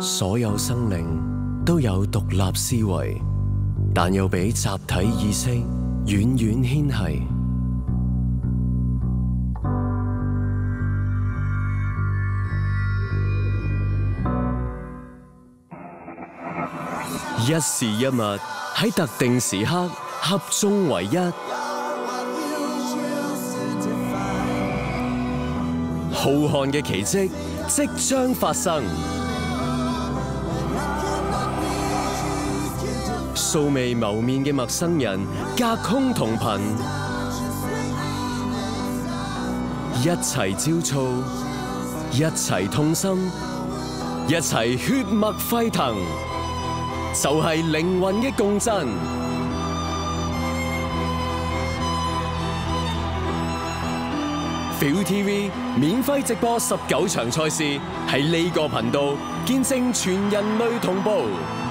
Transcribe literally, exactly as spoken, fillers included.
所有生靈都有獨立思維，但又俾集體意識遠遠牽繫。一事一物喺特定時刻合眾為一，浩瀚嘅奇蹟即將發生。素未謀面嘅陌生人隔空同頻，一齊焦躁，一齊痛心，一齊血脈沸騰，就係靈魂嘅共振。ViuTV 免費直播十九場賽事，喺呢個頻道見證全人類同步。